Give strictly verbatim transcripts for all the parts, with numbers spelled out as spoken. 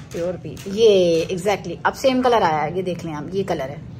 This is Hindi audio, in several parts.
प्योर पीच, ये एग्जैक्टली exactly, अब सेम कलर आया है, ये देख लें आप, ये कलर है।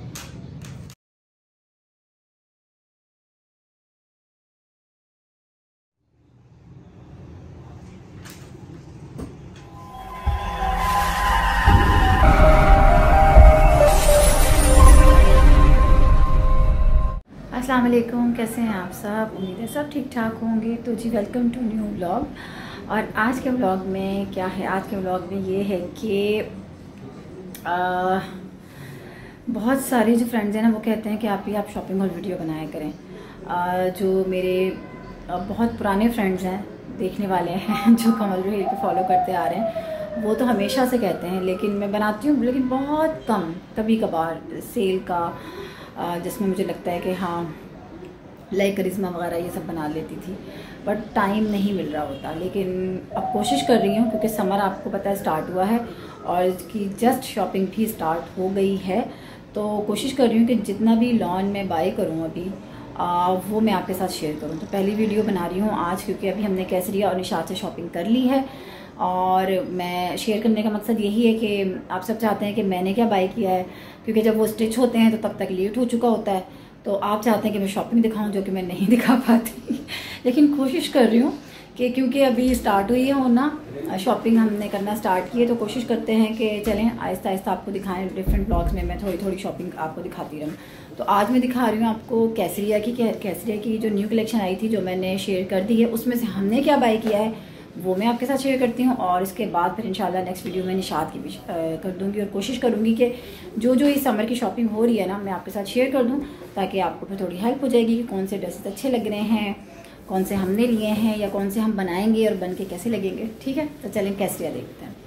अस्सलाम वालेकुम, कैसे हैं आप सब? उम्मीद है सब ठीक ठाक होंगे। तो जी वेलकम टू न्यू व्लॉग। और आज के व्लॉग में क्या है, आज के व्लॉग में ये है कि आ, बहुत सारे जो फ्रेंड्स हैं ना वो कहते हैं कि आप ही आप शॉपिंग हॉल वीडियो बनाया करें। आ, जो मेरे आ, बहुत पुराने फ्रेंड्स हैं, देखने वाले हैं, जो कमल रोहिल को फॉलो करते आ रहे हैं, वो तो हमेशा से कहते हैं, लेकिन मैं बनाती हूँ लेकिन बहुत कम, कभी कभार सेल का, जिसमें मुझे लगता है कि हाँ लाइक करिश्मा वगैरह ये सब बना लेती थी, बट टाइम नहीं मिल रहा होता। लेकिन अब कोशिश कर रही हूँ क्योंकि समर आपको पता है स्टार्ट हुआ है और इसकी जस्ट शॉपिंग भी स्टार्ट हो गई है। तो कोशिश कर रही हूँ कि जितना भी लॉन में बाई करूँ अभी आ, वो मैं आपके साथ शेयर करूँ। तो पहली वीडियो बना रही हूँ आज, क्योंकि अभी हमने केसरिया और निशात से शॉपिंग कर ली है और मैं शेयर करने का मकसद यही है कि आप सब चाहते हैं कि मैंने क्या बाई किया है, क्योंकि जब वो स्टिच होते हैं तो तब तक लेट हो चुका होता है। तो आप चाहते हैं कि मैं शॉपिंग दिखाऊं, जो कि मैं नहीं दिखा पाती लेकिन कोशिश कर रही हूँ कि क्योंकि अभी स्टार्ट हुई है होना, शॉपिंग हमने करना स्टार्ट की है, तो कोशिश करते हैं कि चलें आहिस्ता आहिस्ता आपको दिखाएं। डिफरेंट ब्लॉग्स में मैं थोड़ी थोड़ी शॉपिंग आपको दिखाती रहूँ। तो आज मैं दिखा रही हूँ आपको केसरिया की केसरिया की जो न्यू कलेक्शन आई थी, जो मैंने शेयर कर दी है, उसमें से हमने क्या बाई किया है वो मैं आपके साथ शेयर करती हूँ। और इसके बाद फिर इंशाल्लाह नेक्स्ट वीडियो में निशात की भी कर दूँगी और कोशिश करूँगी कि जो जो इस समर की शॉपिंग हो रही है ना मैं आपके साथ शेयर कर दूँ, ताकि आपको फिर थोड़ी हेल्प हो जाएगी कि कौन से ड्रेसेस अच्छे लग रहे हैं, कौन से हमने लिए हैं या कौन से हम बनाएंगे और बन के कैसे लगेंगे। ठीक है, तो चलें केसरिया देखते हैं।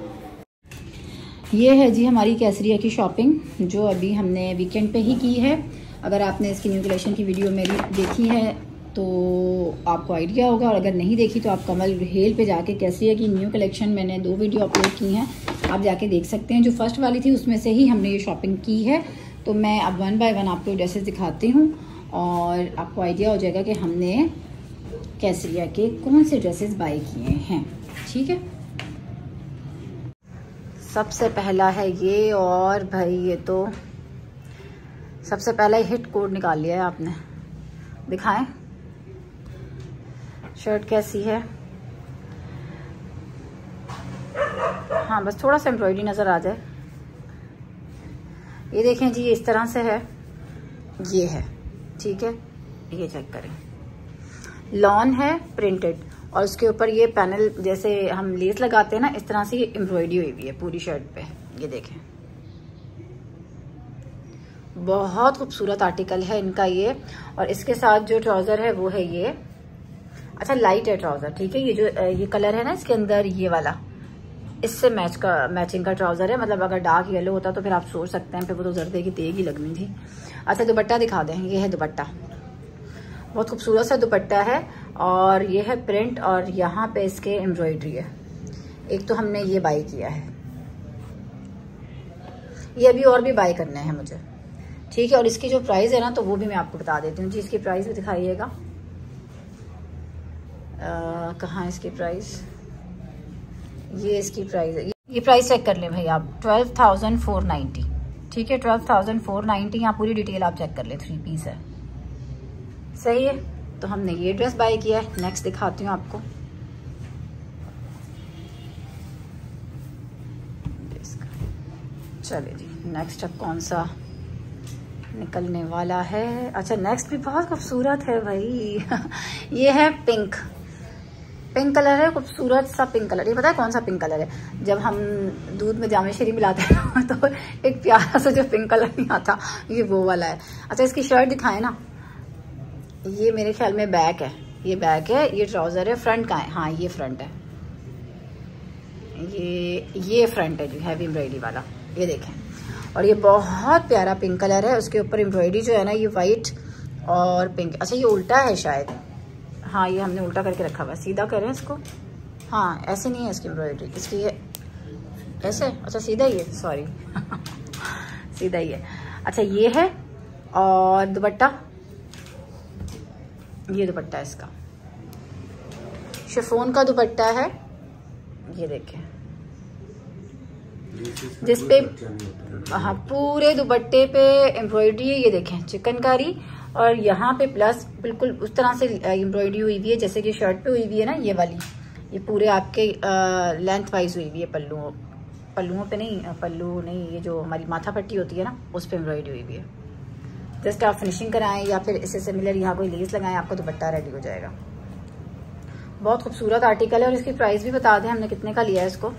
ये है जी हमारी केसरिया की शॉपिंग, जो अभी हमने वीकेंड पे ही की है। अगर आपने इसकी न्यू कलेक्शन की वीडियो मेरी देखी है तो आपको आइडिया होगा, और अगर नहीं देखी तो आप कमल रोहिल पे जाके केसरिया की न्यू कलेक्शन मैंने दो वीडियो अपलोड की हैं, आप जाके देख सकते हैं। जो फर्स्ट वाली थी उसमें से ही हमने ये शॉपिंग की है। तो मैं अब वन बाय वन आपको ड्रेसेस दिखाती हूँ और आपको आइडिया हो जाएगा कि हमने केसरिया के कौन से ड्रेसेस बाय किए हैं। ठीक है, सबसे पहला है ये, और भाई ये तो सबसे पहला हिट कोड निकाल लिया है आपने। दिखाएं शर्ट कैसी है। हाँ बस थोड़ा सा एम्ब्रॉयडरी नज़र आ जाए। ये देखें जी, ये इस तरह से है, ये है, ठीक है, ये चेक करें, लॉन है प्रिंटेड, और उसके ऊपर ये पैनल जैसे हम लेस लगाते हैं ना, इस तरह से ये एम्ब्रॉयडरी हुई हुई है पूरी शर्ट पे। ये देखें, बहुत खूबसूरत आर्टिकल है इनका ये। और इसके साथ जो ट्राउजर है वो है ये, अच्छा लाइट है ट्राउजर, ठीक है। ये जो ये कलर है ना इसके अंदर, ये वाला, इससे मैच का मैचिंग का ट्राउजर है। मतलब अगर डार्क येलो होता तो फिर आप सोच सकते हैं, फिर वो तो जर्दे की तेग ही लगनी थी। अच्छा दुपट्टा दिखा दें, ये है दुपट्टा, बहुत खूबसूरत सा दुपट्टा है, और ये है प्रिंट, और यहाँ पे इसके एम्ब्रॉयडरी है। एक तो हमने ये बाई किया है, ये अभी और भी बाई करने हैं मुझे, ठीक है। और इसकी जो प्राइस है ना तो वो भी मैं आपको बता देती हूँ जी। इसकी प्राइस भी दिखाइएगा, कहाँ है इसकी प्राइस, ये इसकी प्राइस है, ये प्राइस चेक कर लें भाई आप, ट्वेल्व थाउजेंड फोर नाइन्टी, ठीक है, ट्वेल्व थाउजेंड फोर नाइन्टी। यहाँ पूरी डिटेल आप चेक कर लें, थ्री पीस है, सही है। तो हमने ये ड्रेस बाय किया है। नेक्स्ट दिखाती हूँ आपको, चलिए जी नेक्स्ट अब कौन सा निकलने वाला है। अच्छा नेक्स्ट भी बहुत खूबसूरत है भाई ये है पिंक, पिंक कलर है, खूबसूरत सा पिंक कलर। ये पता है कौन सा पिंक कलर है? जब हम दूध में जामे शरी मिलाते हैं तो एक प्यारा सा जो पिंक कलर नहीं आता, ये वो वाला है। अच्छा इसकी शर्ट दिखाएं ना, ये मेरे ख्याल में बैक है, ये बैक है, ये ट्राउजर है, फ्रंट का है, हाँ ये फ्रंट है, ये ये फ्रंट है जो हैवी एम्ब्रॉयडरी वाला, ये देखें। और ये बहुत प्यारा पिंक कलर है, उसके ऊपर एम्ब्रॉयडरी जो है ना ये वाइट और पिंक। अच्छा ये उल्टा है शायद, हाँ ये हमने उल्टा करके रखा हुआ है, सीधा करें इसको, हाँ ऐसे नहीं है इसकी एम्ब्रॉयडरी, इसकी ये ऐसे, अच्छा सीधा ही है, सॉरी सीधा ही है। अच्छा ये है, और दुपट्टा, ये दुपट्टा है इसका, शिफॉन का दुपट्टा है, ये देखें जिसपे हाँ पूरे दुपट्टे पे एम्ब्रॉयडरी है। ये देखें चिकनकारी, और यहाँ पे प्लस बिल्कुल उस तरह से एम्ब्रॉयडरी हुई हुई है जैसे कि शर्ट पे हुई हुई है ना, ये वाली। ये पूरे आपके लेंथ वाइज हुई हुई है, पल्लुओं पल्लुओं पे नहीं, पल्लू नहीं, ये जो हमारी माथा पट्टी होती है ना उस पर एम्ब्रॉयडरी हुई हुई है। जस्ट आप फिनिशिंग कराएं या फिर इससे सिमिलर यहाँ कोई लेस लगाएं, आपका दुपट्टा रेडी हो जाएगा। बहुत खूबसूरत आर्टिकल है। और इसकी प्राइस भी बता दें हमने कितने का लिया है इसको।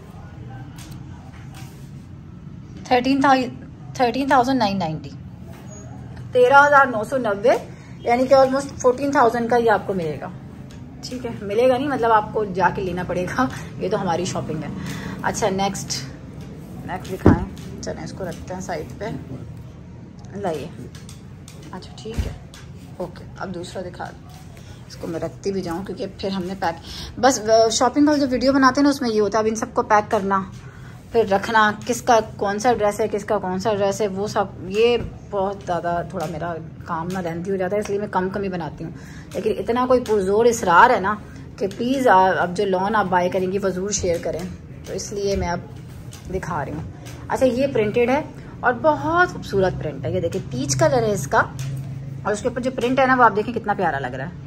Thirteen thirteen thousand nine ninety, तेरह हजार नौ सौ नब्बे, यानी कि ऑलमोस्ट फोर्टीन थाउजेंड का ये आपको मिलेगा। ठीक है, मिलेगा नहीं मतलब आपको जाके लेना पड़ेगा, ये तो हमारी शॉपिंग है। अच्छा नेक्स्ट नेक्स्ट दिखाएं, चलें इसको रखते हैं साइड पे, लाइए। अच्छा ठीक है, ओके अब दूसरा दिखा दो। इसको मैं रखती भी जाऊँ क्योंकि फिर हमने पैक, बस शॉपिंग वाली जो वीडियो बनाते हैं ना उसमें ये होता है अब इन सबको पैक करना, फिर रखना, किसका कौन सा ड्रेस है, किसका कौन सा ड्रेस है, वो सब, ये बहुत ज़्यादा थोड़ा मेरा काम ना लेंथी हो जाता है, इसलिए मैं कम कम ही बनाती हूँ। लेकिन इतना कोई पुरजोर इसरार है ना कि प्लीज़ अब जो लॉन आप बाय करेंगी वो ज़रूर शेयर करें, तो इसलिए मैं अब दिखा रही हूँ। अच्छा ये प्रिंटेड है और बहुत खूबसूरत प्रिंट है। ये देखिए पीच कलर है इसका, और उसके ऊपर जो प्रिंट है ना वो आप देखें कितना प्यारा लग रहा है।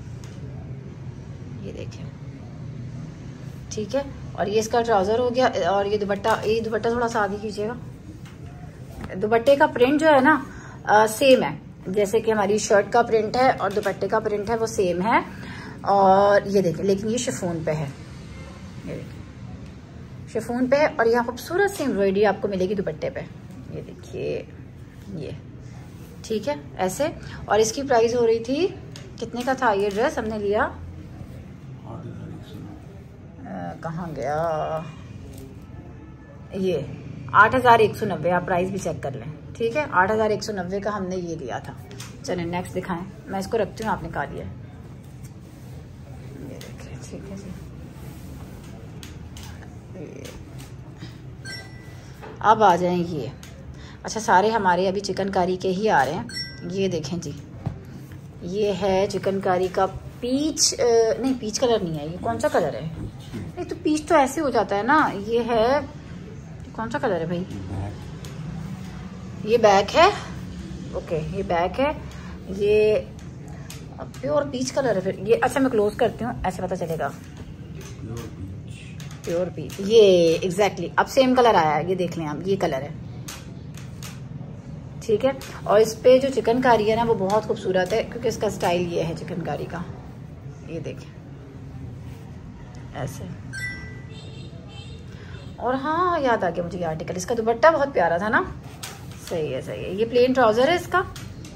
ये देखिए ठीक है, और ये इसका ट्राउज़र हो गया, और ये दुपट्टा, ये दुपट्टा थोड़ा सा आगे कीजिएगा। दुपट्टे का प्रिंट जो है ना आ, सेम है, जैसे कि हमारी शर्ट का प्रिंट है और दुपट्टे का प्रिंट है वो सेम है। और ये देखिए, लेकिन ये शिफॉन पे है, ये देखिए शिफॉन पे है, और यहाँ खूबसूरत सी एम्ब्रॉयडरी आपको मिलेगी दुपट्टे पे। ये देखिए ये ठीक है ऐसे। और इसकी प्राइस हो रही थी, कितने का था ये ड्रेस हमने लिया, कहाँ गया ये, आठ हजार एक सौ नब्बे। आप प्राइस भी चेक कर लें, ठीक है, आठ हजार एक सौ नब्बे का हमने ये लिया था। चलें नेक्स्ट दिखाएं, मैं इसको रखती हूँ, आप निकालिए। ये देखिए ठीक है जी, अब आ जाएं ये। अच्छा सारे हमारे अभी चिकनकारी के ही आ रहे हैं। ये देखें जी, ये है चिकनकारी का पीच, नहीं पीच कलर नहीं है, ये कौन सा कलर है, नहीं तो पीच तो ऐसे हो जाता है ना। ये है, कौन सा कलर है भाई, ये बैक है, ओके ये बैक है, ये प्योर पीच कलर है फिर ये। अच्छा मैं क्लोज करती हूँ, ऐसे पता चलेगा, प्योर पीच, ये एग्जैक्टली अब सेम कलर आया है, ये देख लें आप, ये कलर है ठीक है। और इस पे जो चिकनकारी है ना वो बहुत खूबसूरत है, क्योंकि इसका स्टाइल ये है चिकनकारी का। ये देखें ऐसे। और हाँ याद आ गया मुझे ये आर्टिकल, इसका दुपट्टा बहुत प्यारा था ना। सही है सही है। ये प्लेन ट्राउजर है इसका,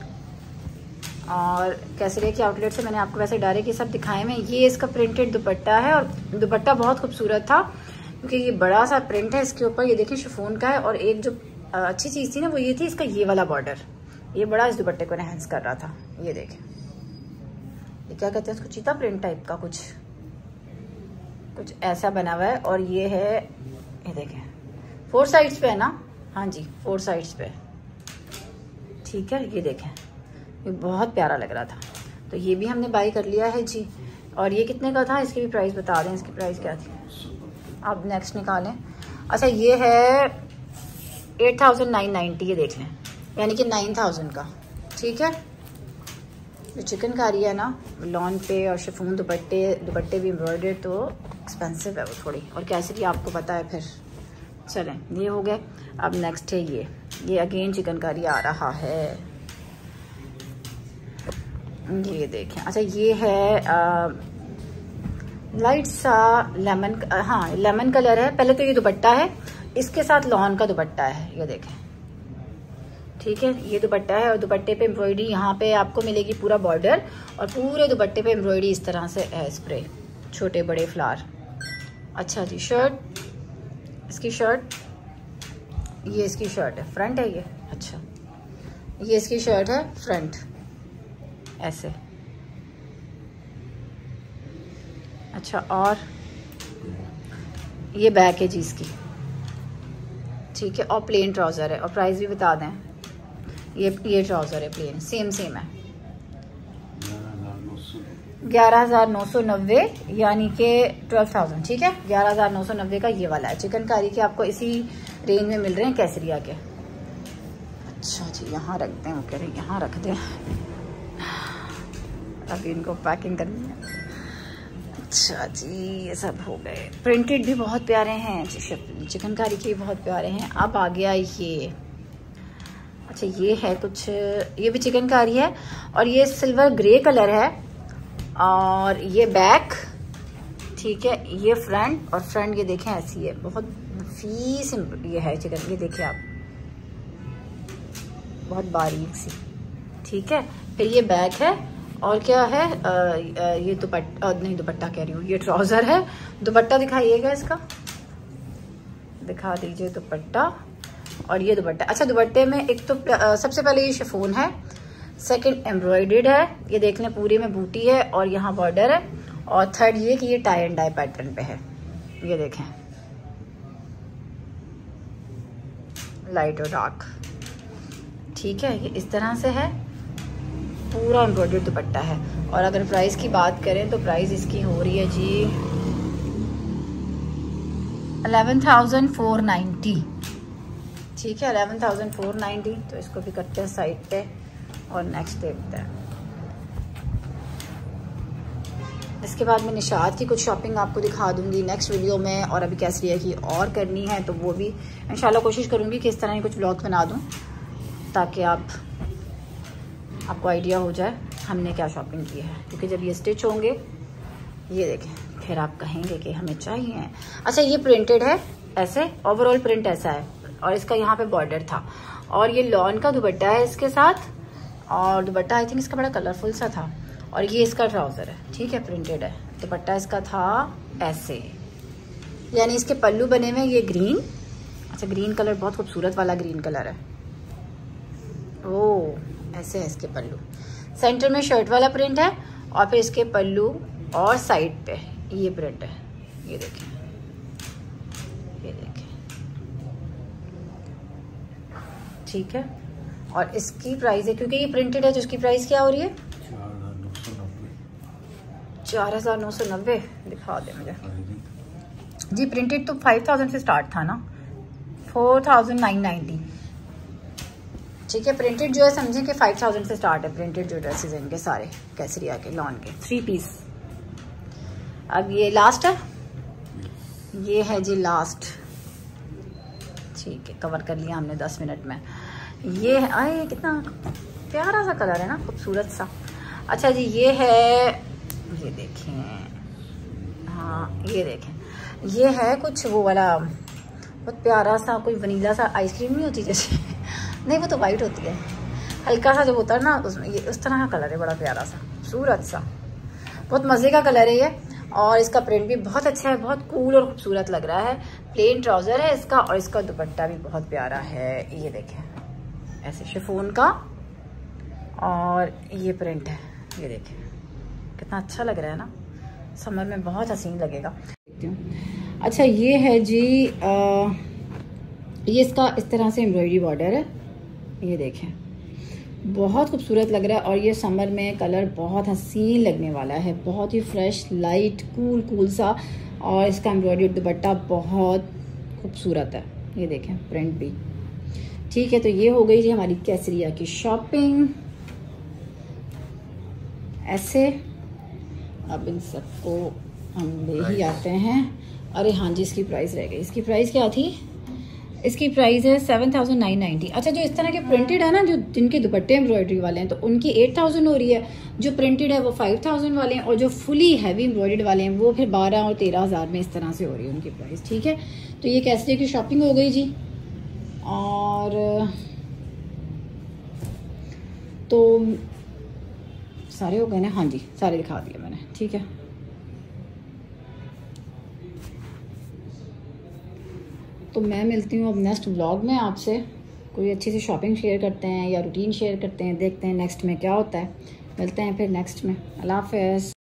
और कैसरिया की आउटलेट से मैंने आपको वैसे डायरेक्ट ये सब दिखाए में। ये इसका प्रिंटेड दुपट्टा है, और दुपट्टा बहुत खूबसूरत था क्योंकि ये बड़ा सा प्रिंट है इसके ऊपर। ये देखिए शिफॉन का है, और एक जो अच्छी चीज थी ना वो ये थी इसका ये वाला बॉर्डर, ये बड़ा इस दुपट्टे को एनहांस कर रहा था। ये देखें, ये क्या कहते हैं इसको, चीता प्रिंट टाइप का कुछ कुछ ऐसा बना हुआ है। और ये है, ये देखें फोर साइड्स पे है ना, हाँ जी फोर साइड्स पे ठीक है। ये देखें ये बहुत प्यारा लग रहा था, तो ये भी हमने बाई कर लिया है जी। और ये कितने का था, इसकी भी प्राइस बता दें, इसकी प्राइस क्या थी, आप नेक्स्ट निकालें। अच्छा ये है एट थाउजेंड नाइन नाइन्टी, ये देख लें, यानी कि नाइन थाउजेंड का ठीक है। जो चिकनकारी है ना लॉन पे, और शिफॉन दुपट्टे दुपट्टे भी एम्ब्रॉयडर्ड, तो एक्सपेंसिव है वो थोड़ी, और कैसे आपको पता है फिर। चलें ये हो गए, अब नेक्स्ट है ये ये अगेन चिकनकारी आ रहा है, ये देखें। अच्छा ये है आ, लाइट सा लेमन, हाँ लेमन कलर है। पहले तो ये दुपट्टा है, इसके साथ लॉन का दुपट्टा है, ये देखें ठीक है। ये दुपट्टा है, और दुपट्टे पे एम्ब्रॉयडरी यहाँ पे आपको मिलेगी पूरा बॉर्डर, और पूरे दुपट्टे पे एम्ब्रॉयडरी इस तरह से है, स्प्रे छोटे बड़े फ्लावर। अच्छा जी शर्ट, इसकी शर्ट, ये इसकी शर्ट है, फ्रंट है ये, अच्छा ये इसकी शर्ट है फ्रंट ऐसे। अच्छा और ये बैक है जी इसकी ठीक है, और प्लेन ट्राउज़र है। और प्राइस भी बता दें, ये ये ट्राउज़र है प्लेन, सेम सेम है, ग्यारह हजार नौ सौ नब्बे यानी कि ट्वेल्व थाउजेंड। ठीक है, ग्यारह हजार नौ सौ नब्बे का ये वाला है। चिकनकारी के आपको इसी रेंज में मिल रहे हैं केसरिया के। अच्छा जी, यहाँ रख दें, वो कह रहे हैं यहाँ रख दें, अभी इनको पैकिंग करनी है। अच्छा जी, ये सब हो गए। प्रिंटेड भी बहुत प्यारे हैं, चिकनकारी के भी बहुत प्यारे हैं। अब आ गया ये, अच्छा ये है कुछ, ये भी चिकनकारी है और ये सिल्वर ग्रे कलर है और ये बैक। ठीक है, ये फ्रंट, और फ्रंट ये देखें ऐसी है, बहुत फीस ये है चिकन, ये देखिए आप, बहुत बारीक सी। ठीक है, फिर ये बैक है और क्या है, आ, आ, ये दुपट्टा, नहीं दुपट्टा कह रही हूँ, ये ट्राउजर है। दुपट्टा दिखाइएगा इसका, दिखा दीजिए दुपट्टा, और ये दुपट्टा। अच्छा, दुपट्टे में एक तो आ, सबसे पहले ये शिफॉन है, सेकंड एम्ब्रॉयडर्ड है, ये देख लें पूरे में बूटी है और यहाँ बॉर्डर है, और थर्ड ये कि ये टाई एंड डाई पैटर्न पे है, ये देखें लाइट और डार्क। ठीक है, ये इस तरह से है, पूरा एम्ब्रॉयडर्ड दुपट्टा है। और अगर प्राइस की बात करें तो प्राइस इसकी हो रही है जी अलेवन थाउजेंड फोर नाइन्टी। ठीक है, अलेवन थाउजेंड फोर नाइन्टी। तो इसको भी करते हैं साइड पे और नेक्स्ट देखते हैं। इसके बाद मैं निशात की कुछ शॉपिंग आपको दिखा दूंगी नेक्स्ट वीडियो में, और अभी केसरिया की और करनी है तो वो भी इंशाल्लाह कोशिश करूंगी कि इस तरह की कुछ ब्लॉग बना दूं, ताकि आप आपको आइडिया हो जाए हमने क्या शॉपिंग की है। क्योंकि जब ये स्टिच होंगे, ये देखें, फिर आप कहेंगे कि हमें चाहिए। अच्छा, ये प्रिंटेड है ऐसे, ओवरऑल प्रिंट ऐसा है, और इसका यहाँ पे बॉर्डर था, और ये लॉन का दुपट्टा है इसके साथ, और दुपट्टा आई थिंक इसका बड़ा कलरफुल सा था, और ये इसका ट्राउजर है। ठीक है, प्रिंटेड है, दुपट्टा इसका था ऐसे, यानी इसके पल्लू बने हुए ये ग्रीन। अच्छा, ग्रीन कलर बहुत खूबसूरत वाला ग्रीन कलर है, ओ ऐसे है इसके पल्लू। सेंटर में शर्ट वाला प्रिंट है, और फिर इसके पल्लू और साइड पे ये प्रिंट है, ये देखें, ये देखें। ठीक है, और इसकी प्राइस है, क्योंकि ये प्रिंटेड है तो इसकी प्राइस क्या हो रही है, चार हजार नौ सौ नब्बे। दिखा दे मुझे जी, प्रिंटेड तो फाइव थाउजेंड से स्टार्ट था ना, फोर थाउजेंड नाइन नाइन्टी। ठीक है, प्रिंटेड जो है समझें कि फाइव थाउजेंड से स्टार्ट है प्रिंटेड जो ड्रेसेस हैं इनके सारे, केसरिया के लॉन के थ्री पीस। अब ये लास्ट है, ये है जी लास्ट। ठीक है, कवर कर लिया हमने दस मिनट में। ये है, आए कितना प्यारा सा कलर है ना, खूबसूरत सा। अच्छा जी, ये है, ये देखें, हाँ ये देखें, ये है कुछ वो वाला बहुत प्यारा सा, कोई वनीला सा आइसक्रीम नहीं होती जैसे नहीं, वो तो वाइट होती है, हल्का सा जो होता है ना उसमें, ये उस तरह का कलर है, बड़ा प्यारा सा खूबसूरत सा, बहुत मज़े का कलर है ये। और इसका प्रिंट भी बहुत अच्छा है, बहुत कूल और खूबसूरत लग रहा है। प्लेन ट्राउज़र है इसका, और इसका दुपट्टा भी बहुत प्यारा है, ये देखें ऐसे शिफॉन का, और ये प्रिंट है, ये देखें कितना अच्छा लग रहा है ना, समर में बहुत हसीन लगेगा। देखती हूँ। अच्छा, ये है जी आ, ये इसका इस तरह से एम्ब्रॉयडरी बॉर्डर है, ये देखें बहुत खूबसूरत लग रहा है, और ये समर में कलर बहुत हसीन लगने वाला है, बहुत ही फ्रेश लाइट कूल कूल सा, और इसका एम्ब्रॉयडरी दुपट्टा बहुत खूबसूरत है, ये देखें प्रिंट भी। ठीक है, तो ये हो गई जी हमारी केसरिया की शॉपिंग ऐसे। अब इन सबको हम ले ही आते हैं। अरे हाँ जी, इसकी प्राइस रह गई, इसकी प्राइस क्या थी, इसकी प्राइस है सेवन थाउजेंड नाइन नाइन्टी। अच्छा, जो इस तरह के प्रिंटेड है ना, जो जिनके दुपट्टे एम्ब्रॉयडरी वाले हैं, तो उनकी एट थाउजेंड हो रही है, जो प्रिंटेड है वो फाइव थाउजेंड वाले हैं, और जो फुली हैवी एम्ब्रॉयडर्ड वाले हैं वो फिर बारह और तेरह हज़ार में इस तरह से हो रही है उनकी प्राइस। ठीक है, तो ये कैसे की शॉपिंग हो गई जी, और तो सारे हो गए ना, हाँ जी सारे दिखा दिए मैंने। ठीक है, तो मैं मिलती हूँ अब नेक्स्ट व्लॉग में आपसे, कोई अच्छी सी शॉपिंग शेयर करते हैं या रूटीन शेयर करते हैं, देखते हैं नेक्स्ट में क्या होता है। मिलते हैं फिर नेक्स्ट में। अल्लाह हाफ़िज़।